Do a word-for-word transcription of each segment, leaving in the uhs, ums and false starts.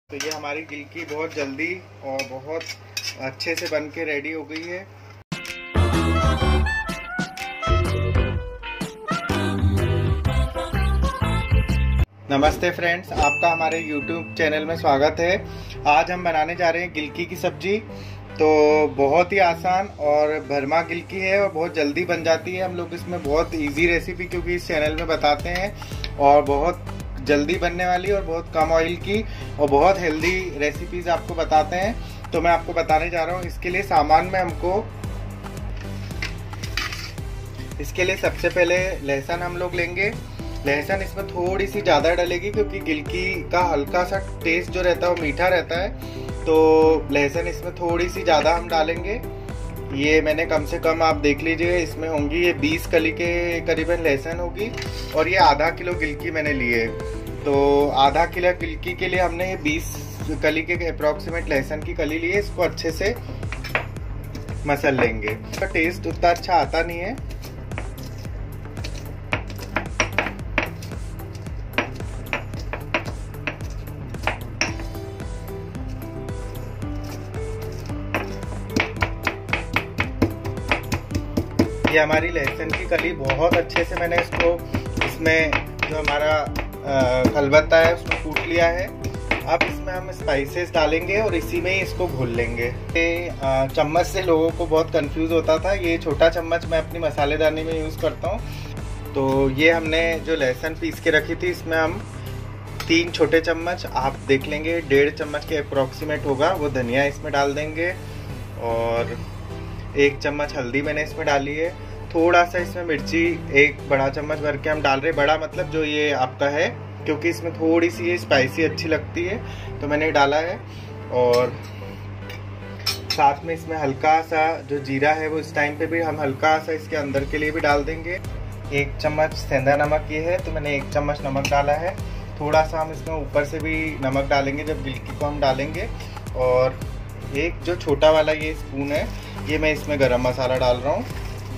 तो ये हमारी गिलकी बहुत जल्दी और बहुत अच्छे से बन के रेडी हो गई है। नमस्ते फ्रेंड्स, आपका हमारे यूट्यूब चैनल में स्वागत है। आज हम बनाने जा रहे हैं गिलकी की सब्जी। तो बहुत ही आसान और भरमा गिलकी है और बहुत जल्दी बन जाती है। हम लोग इसमें बहुत इजी रेसिपी क्योंकि इस चैनल में बताते हैं और बहुत जल्दी बनने वाली और बहुत कम ऑयल की और बहुत हेल्दी रेसिपीज आपको बताते हैं। तो मैं आपको बताने जा रहा हूँ। इसके लिए सामान में हमको इसके लिए सबसे पहले लहसुन हम लोग लेंगे। लहसुन इसमें थोड़ी सी ज़्यादा डलेगी क्योंकि गिलकी का हल्का सा टेस्ट जो रहता है वो मीठा रहता है, तो लहसुन इसमें थोड़ी सी ज़्यादा हम डालेंगे। ये मैंने कम से कम आप देख लीजिए, इसमें होंगी ये बीस कली के करीबन लहसुन होगी और ये आधा किलो गिलकी मैंने ली है। तो आधा किलो गिलकी के लिए हमने ये बीस कली के अप्रॉक्सीमेट लहसुन की कली ली है। इसको अच्छे से मसल लेंगे। इसका टेस्ट उतना अच्छा आता नहीं है। ये हमारी लहसुन की कली बहुत अच्छे से मैंने इसको इसमें जो हमारा खलबत्ता है उसमें कूट लिया है। अब इसमें हम स्पाइसेस डालेंगे और इसी में ही इसको घोल लेंगे। ये चम्मच से लोगों को बहुत कंफ्यूज होता था। ये छोटा चम्मच मैं अपनी मसालेदानी में यूज़ करता हूँ। तो ये हमने जो लहसुन पीस के रखी थी इसमें हम तीन छोटे चम्मच, आप देख लेंगे डेढ़ चम्मच के अप्रॉक्सीमेट होगा, वो धनिया इसमें डाल देंगे। और एक चम्मच हल्दी मैंने इसमें डाली है। थोड़ा सा इसमें मिर्ची एक बड़ा चम्मच भर के हम डाल रहे हैं। बड़ा मतलब जो ये आपका है, क्योंकि इसमें थोड़ी सी ये स्पाइसी अच्छी लगती है तो मैंने डाला है। और साथ में इसमें हल्का सा जो जीरा है वो इस टाइम पे भी हम हल्का सा इसके अंदर के लिए भी डाल देंगे। एक चम्मच सेंधा नमक ये है तो मैंने एक चम्मच नमक डाला है। थोड़ा सा हम इसमें ऊपर से भी नमक डालेंगे जब गिलकी को हम डालेंगे। और एक जो छोटा वाला ये स्पून है ये मैं इसमें गरम मसाला डाल रहा हूँ।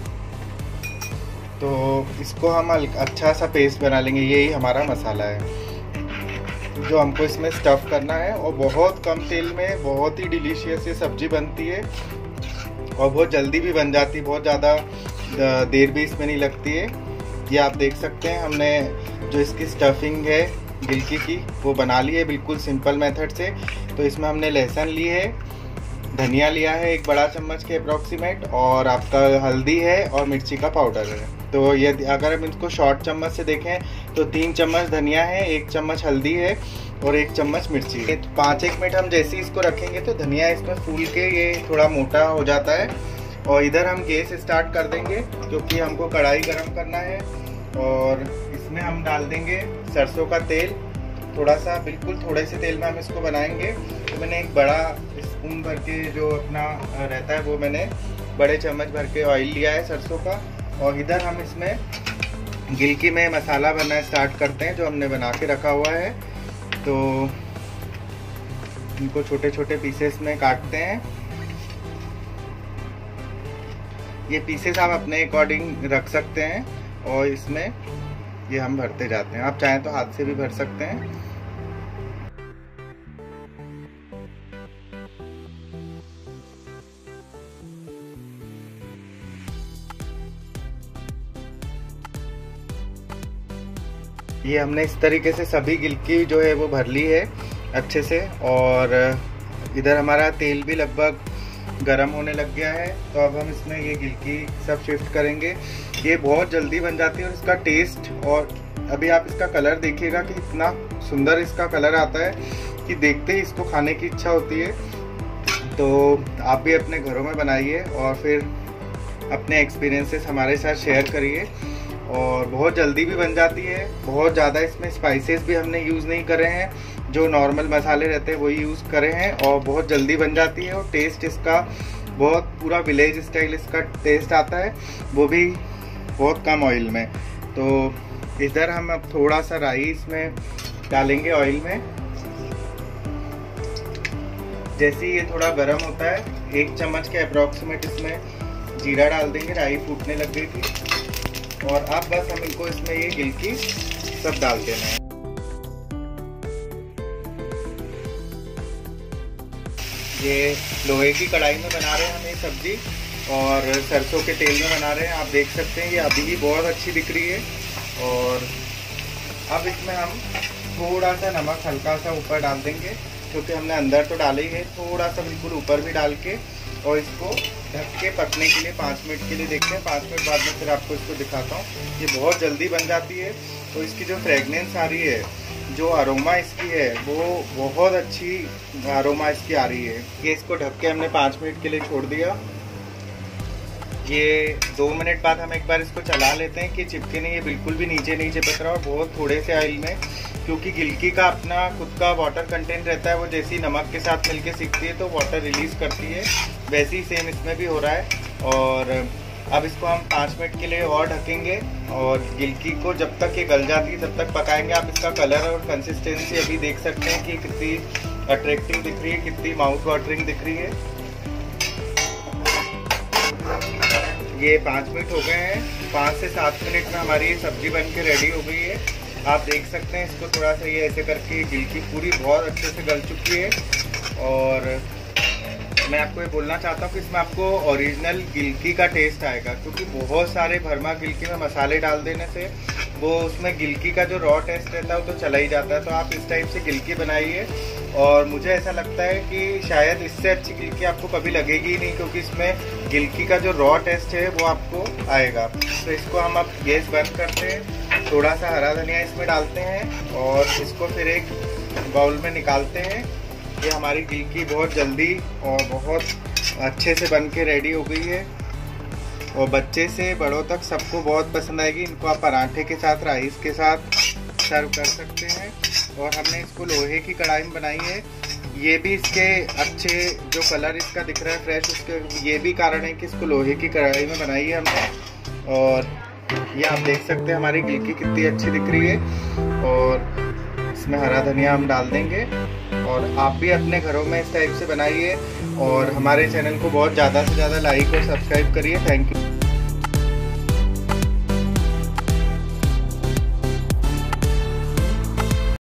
तो इसको हम अच्छा सा पेस्ट बना लेंगे। यही हमारा मसाला है जो हमको इसमें स्टफ़ करना है। और बहुत कम तेल में बहुत ही डिलीशियस ये सब्जी बनती है और बहुत जल्दी भी बन जाती है। बहुत ज़्यादा देर भी इसमें नहीं लगती है। ये आप देख सकते हैं हमने जो इसकी स्टफिंग है गिलकी की वो बना ली है बिल्कुल सिंपल मेथड से। तो इसमें हमने लहसुन ली है, धनिया लिया है एक बड़ा चम्मच के अप्रॉक्सीमेट, और आपका हल्दी है और मिर्ची का पाउडर है। तो ये अगर हम इसको शॉर्ट चम्मच से देखें तो तीन चम्मच धनिया है, एक चम्मच हल्दी है और एक चम्मच मिर्ची है। तो पाँच एक मिनट हम जैसे ही इसको रखेंगे तो धनिया इसमें फूल के ये थोड़ा मोटा हो जाता है। और इधर हम गैस स्टार्ट कर देंगे क्योंकि हमको कढ़ाई गर्म करना है। और इसमें हम डाल देंगे सरसों का तेल, थोड़ा सा, बिल्कुल थोड़े से तेल में हम इसको बनाएंगे। तो मैंने एक बड़ा स्पून भर के जो अपना रहता है वो मैंने बड़े चम्मच भर के ऑयल लिया है सरसों का। और इधर हम इसमें गिलकी में मसाला बनाना स्टार्ट करते हैं जो हमने बना के रखा हुआ है। तो इनको छोटे छोटे पीसेस में काटते हैं। ये पीसेस आप अपने अकॉर्डिंग रख सकते हैं और इसमें ये हम भरते जाते हैं। आप चाहें तो हाथ से भी भर सकते हैं। ये हमने इस तरीके से सभी गिलकी जो है वो भर ली है अच्छे से। और इधर हमारा तेल भी लगभग गर्म होने लग गया है। तो अब हम इसमें ये गिलकी सब शिफ्ट करेंगे। ये बहुत जल्दी बन जाती है और इसका टेस्ट, और अभी आप इसका कलर देखिएगा कि इतना सुंदर इसका कलर आता है कि देखते ही इसको खाने की इच्छा होती है। तो आप भी अपने घरों में बनाइए और फिर अपने एक्सपीरियंसेस हमारे साथ शेयर करिए। और बहुत जल्दी भी बन जाती है। बहुत ज़्यादा इसमें स्पाइसेस भी हमने यूज़ नहीं करे हैं, जो नॉर्मल मसाले रहते हैं वही यूज़ करे हैं और बहुत जल्दी बन जाती है। और टेस्ट इसका बहुत पूरा विलेज स्टाइल इसका टेस्ट आता है, वो भी बहुत कम ऑयल में। तो इधर हम अब थोड़ा सा राई इसमें डालेंगे ऑयल में। जैसे ही ये थोड़ा गर्म होता है एक चम्मच के अप्रॉक्सीमेट इसमें जीरा डाल देंगे। राई फूटने लग गई थी और अब बस हम इनको इसमें ये गिलकी सब डाल देना है। ये लोहे की कढ़ाई में बना रहे हैं हम ये सब्ज़ी और सरसों के तेल में बना रहे हैं। आप देख सकते हैं ये अभी ही बहुत अच्छी दिख रही है। और अब इसमें हम थोड़ा सा नमक हल्का सा ऊपर डाल देंगे, क्योंकि हमने अंदर तो डाला ही है, थोड़ा सा बिल्कुल ऊपर भी डाल के और इसको ढक के पकने के लिए पाँच मिनट के लिए देखते हैं। पाँच मिनट बाद में फिर आपको इसको दिखाता हूँ। ये बहुत जल्दी बन जाती है, तो इसकी जो फ्रेगनेंस आ रही है, जो अरोमा इसकी है, वो बहुत अच्छी अरोमा इसकी आ रही है। ये इसको ढक के हमने पाँच मिनट के लिए छोड़ दिया। ये दो मिनट बाद हम एक बार इसको चला लेते हैं कि चिपके नहीं, ये बिल्कुल भी नीचे नहीं चिपक रहा और बहुत थोड़े से ऑयल में, क्योंकि गिलकी का अपना खुद का वाटर कंटेंट रहता है। वो जैसे ही नमक के साथ मिलके सीखती है तो वाटर रिलीज़ करती है, वैसे ही सेम इसमें भी हो रहा है। और अब इसको हम पाँच मिनट के लिए और ढकेंगे और गिलकी को जब तक ये गल जाती है तब तक पकाएंगे। आप इसका कलर और कंसिस्टेंसी अभी देख सकते हैं कि कितनी अट्रैक्टिव दिख रही है, कितनी माउथ वाटरिंग दिख रही है। ये पाँच मिनट हो गए हैं। पाँच से सात मिनट में हमारी ये सब्ज़ी बन के रेडी हो गई है। आप देख सकते हैं इसको थोड़ा सा ये ऐसे करके गिलकी पूरी बहुत अच्छे से गल चुकी है। और मैं आपको ये बोलना चाहता हूँ कि इसमें आपको ओरिजिनल गिलकी का टेस्ट आएगा, क्योंकि बहुत सारे भरमा गिलकी में मसाले डाल देने से वो उसमें गिलकी का जो रॉ टेस्ट रहता है वो तो चला ही जाता है। तो आप इस टाइप से गिलकी बनाइए और मुझे ऐसा लगता है कि शायद इससे अच्छी गिलकी आपको कभी लगेगी ही नहीं, क्योंकि इसमें गिलकी का जो रॉ टेस्ट है वो आपको आएगा। तो इसको हम अब गैस बंद करते हैं, थोड़ा सा हरा धनिया इसमें डालते हैं और इसको फिर एक बाउल में निकालते हैं। ये हमारी गिलकी बहुत जल्दी और बहुत अच्छे से बन के रेडी हो गई है और बच्चे से बड़ों तक सबको बहुत पसंद आएगी। इनको आप पराठे के साथ, राइस के साथ सर्व कर सकते हैं। और हमने इसको लोहे की कढ़ाई में बनाई है। ये भी इसके अच्छे जो कलर इसका दिख रहा है फ्रेश, उसके ये भी कारण है कि इसको लोहे की कढ़ाई में बनाई है हमने। और ये आप देख सकते हैं हमारी गिलकी कितनी अच्छी दिख रही है। और इसमें हरा धनिया हम डाल देंगे और आप भी अपने घरों में इस टाइप से बनाइए और हमारे चैनल को बहुत ज़्यादा से ज़्यादा लाइक और सब्सक्राइब करिए। Thank you.